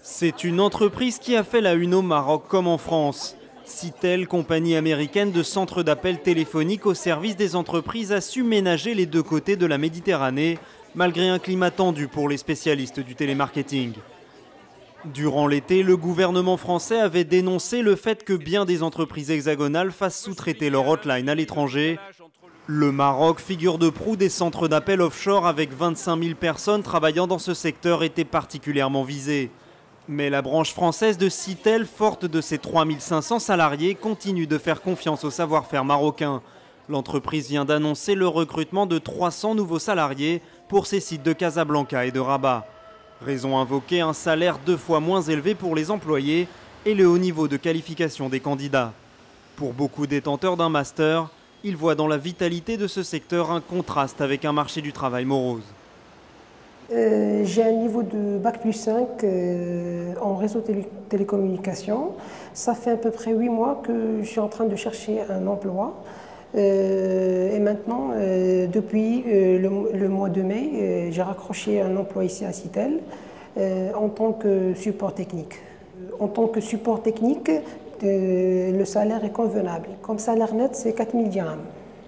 C'est une entreprise qui a fait la une au Maroc comme en France. Citel, compagnie américaine de centres d'appel téléphoniques au service des entreprises, a su ménager les deux côtés de la Méditerranée, malgré un climat tendu pour les spécialistes du télémarketing. Durant l'été, le gouvernement français avait dénoncé le fait que bien des entreprises hexagonales fassent sous-traiter leur hotline à l'étranger. Le Maroc, figure de proue des centres d'appel offshore avec 25 000 personnes travaillant dans ce secteur, était particulièrement visé. Mais la branche française de Citel, forte de ses 3 500 salariés, continue de faire confiance au savoir-faire marocain. L'entreprise vient d'annoncer le recrutement de 300 nouveaux salariés pour ses sites de Casablanca et de Rabat. Raison invoquée, un salaire 2 fois moins élevé pour les employés et le haut niveau de qualification des candidats. Pour beaucoup détenteurs d'un master, ils voient dans la vitalité de ce secteur un contraste avec un marché du travail morose. J'ai un niveau de Bac plus 5 en réseau télécommunications. Ça fait à peu près 8 mois que je suis en train de chercher un emploi. Et maintenant, depuis le mois de mai, j'ai raccroché un emploi ici à Citel en tant que support technique. En tant que support technique, le salaire est convenable. Comme salaire net, c'est 4 000 dirhams.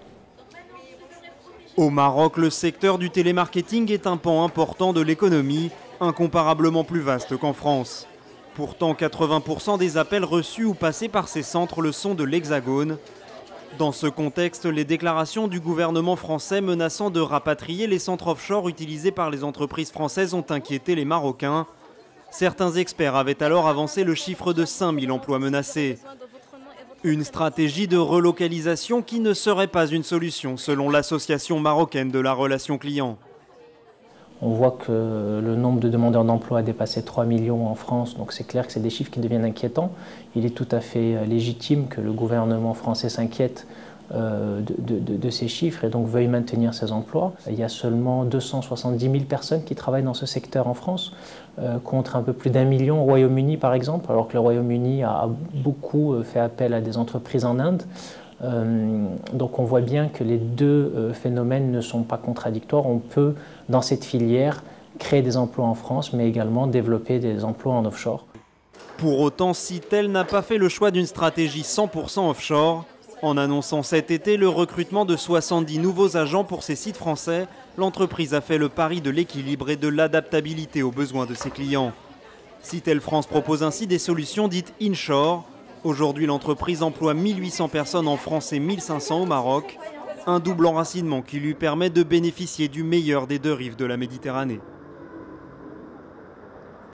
Au Maroc, le secteur du télémarketing est un pan important de l'économie, incomparablement plus vaste qu'en France. Pourtant, 80% des appels reçus ou passés par ces centres le sont de l'Hexagone. Dans ce contexte, les déclarations du gouvernement français menaçant de rapatrier les centres offshore utilisés par les entreprises françaises ont inquiété les Marocains. Certains experts avaient alors avancé le chiffre de 5 000 emplois menacés. Une stratégie de relocalisation qui ne serait pas une solution, selon l'Association marocaine de la relation client. On voit que le nombre de demandeurs d'emploi a dépassé 3 millions en France, donc c'est clair que c'est des chiffres qui deviennent inquiétants. Il est tout à fait légitime que le gouvernement français s'inquiète de ces chiffres et donc veuille maintenir ces emplois. Il y a seulement 270 000 personnes qui travaillent dans ce secteur en France, contre un peu plus d'1 million au Royaume-Uni par exemple, alors que le Royaume-Uni a beaucoup fait appel à des entreprises en Inde. Donc on voit bien que les deux phénomènes ne sont pas contradictoires. On peut, dans cette filière, créer des emplois en France, mais également développer des emplois en offshore. Pour autant, Citel n'a pas fait le choix d'une stratégie 100% offshore. En annonçant cet été le recrutement de 70 nouveaux agents pour ses sites français, l'entreprise a fait le pari de l'équilibre et de l'adaptabilité aux besoins de ses clients. Citel France propose ainsi des solutions dites inshore. Aujourd'hui, l'entreprise emploie 1800 personnes en France et 1500 au Maroc, un double enracinement qui lui permet de bénéficier du meilleur des deux rives de la Méditerranée.